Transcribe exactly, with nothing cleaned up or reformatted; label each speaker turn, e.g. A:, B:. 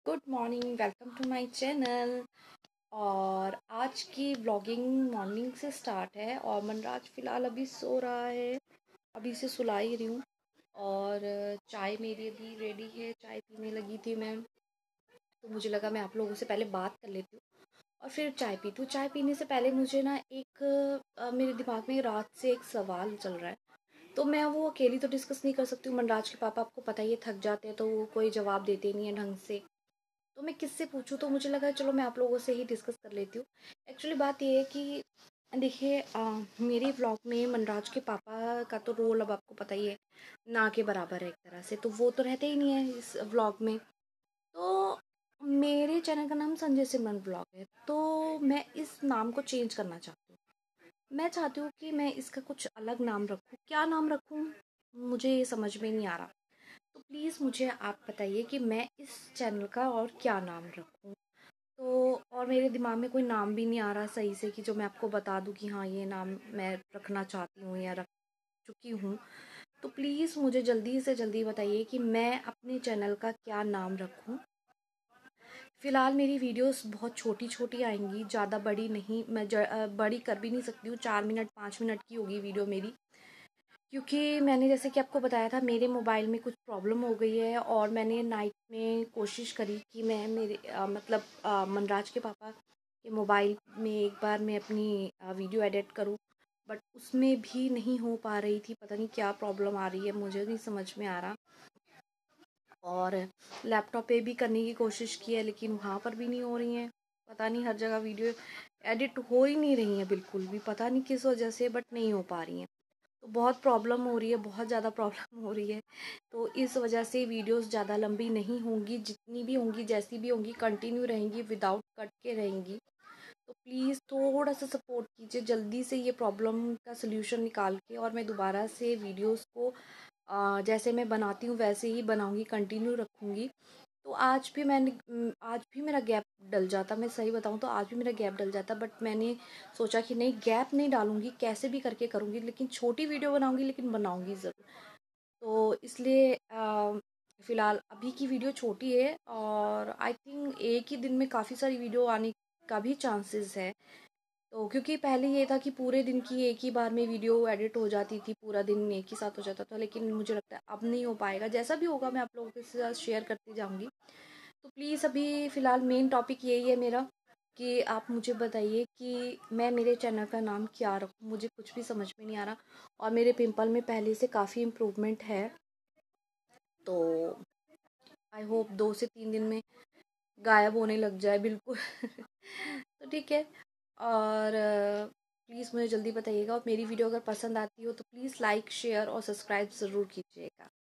A: Good morning, welcome to my channel. और आज की ब्लॉगिंग मॉर्निंग से स्टार्ट है और मनराज फ़िलहाल अभी सो रहा है। अभी से सुला ही रही हूँ। और चाय मेरी अभी रेडी है, चाय पीने लगी थी मैं। तो मुझे लगा मैं आप लोगों से पहले बात कर लेती हूँ और फिर चाय पीती हूँ। चाय पीने से पहले मुझे ना एक अ, मेरे दिमाग में रात से एक सवाल चल रहा है। तो मैं वो अकेली तो डिस्कस नहीं कर सकती हूँ। मनराज के पापा आपको पता ही है, थक जाते हैं तो वो कोई जवाब देते नहीं है ढंग से। तो मैं किससे पूछूँ, तो मुझे लगा चलो मैं आप लोगों से ही डिस्कस कर लेती हूँ। एक्चुअली बात ये है कि देखिए, अ, मेरे व्लॉग में मनराज के पापा का तो रोल अब आपको पता ही है, ना के बराबर है एक तरह से। तो वो तो रहते ही नहीं है इस व्लॉग में। तो मेरे चैनल का नाम संजय सिमरन व्लॉग है, तो मैं इस नाम को चेंज करना चाहती हूँ। मैं चाहती हूँ कि मैं इसका कुछ अलग नाम रखूँ। क्या नाम रखूँ मुझे ये समझ में नहीं आ रहा। तो प्लीज़ मुझे आप बताइए कि मैं इस चैनल का और क्या नाम रखूँ। तो और मेरे दिमाग में कोई नाम भी नहीं आ रहा सही से कि जो मैं आपको बता दूँ कि हाँ ये नाम मैं रखना चाहती हूँ या रख चुकी हूँ। तो प्लीज़ मुझे जल्दी से जल्दी बताइए कि मैं अपने चैनल का क्या नाम रखूँ। फ़िलहाल मेरी वीडियोस बहुत छोटी छोटी आएंगी, ज़्यादा बड़ी नहीं। मैं ज, अ, बड़ी कर भी नहीं सकती हूँ। चार मिनट पाँच मिनट की होगी वीडियो मेरी, क्योंकि मैंने जैसे कि आपको बताया था मेरे मोबाइल में कुछ प्रॉब्लम हो गई है। और मैंने नाइट में कोशिश करी कि मैं मेरे अ, मतलब अ, मनराज के पापा के मोबाइल में एक बार मैं अपनी अ, वीडियो एडिट करूं, बट उसमें भी नहीं हो पा रही थी। पता नहीं क्या प्रॉब्लम आ रही है, मुझे नहीं समझ में आ रहा। और लैपटॉप पे भी करने की कोशिश की है, लेकिन वहाँ पर भी नहीं हो रही हैं। पता नहीं, हर जगह वीडियो एडिट हो ही नहीं रही हैं बिल्कुल भी, पता नहीं किस वजह से, बट नहीं हो पा रही हैं। तो बहुत प्रॉब्लम हो रही है, बहुत ज़्यादा प्रॉब्लम हो रही है। तो इस वजह से वीडियोस ज़्यादा लंबी नहीं होंगी, जितनी भी होंगी जैसी भी होंगी कंटिन्यू रहेंगी, विदाउट कट के रहेंगी। तो प्लीज़ थोड़ा सा सपोर्ट कीजिए, जल्दी से ये प्रॉब्लम का सल्यूशन निकाल के और मैं दोबारा से वीडियोस को अ, जैसे मैं बनाती हूँ वैसे ही बनाऊँगी, कंटिन्यू रखूँगी। तो आज भी मैंने उम, आज भी मेरा गैप डल जाता, मैं सही बताऊँ तो आज भी मेरा गैप डल जाता, बट मैंने सोचा कि नहीं, गैप नहीं डालूँगी, कैसे भी करके करूँगी, लेकिन छोटी वीडियो बनाऊँगी, लेकिन बनाऊँगी ज़रूर। तो इसलिए अ, फ़िलहाल अभी की वीडियो छोटी है और आई थिंक एक ही दिन में काफ़ी सारी वीडियो आने का भी चांसेस है। तो क्योंकि पहले ये था कि पूरे दिन की एक ही बार में वीडियो एडिट हो जाती थी, पूरा दिन एक ही साथ हो जाता था, लेकिन मुझे लगता है अब नहीं हो पाएगा। जैसा भी होगा मैं आप लोगों के साथ शेयर करती जाऊँगी। तो प्लीज़ अभी फ़िलहाल मेन टॉपिक यही है मेरा, कि आप मुझे बताइए कि मैं मेरे चैनल का नाम क्या रखूँ। मुझे कुछ भी समझ में नहीं आ रहा। और मेरे पिंपल में पहले से काफ़ी इम्प्रूवमेंट है। तो आई होप दो से तीन दिन में गायब होने लग जाए बिल्कुल। तो ठीक है। और प्लीज़ मुझे जल्दी बताइएगा। और मेरी वीडियो अगर पसंद आती हो तो प्लीज़ लाइक शेयर और सब्सक्राइब ज़रूर कीजिएगा।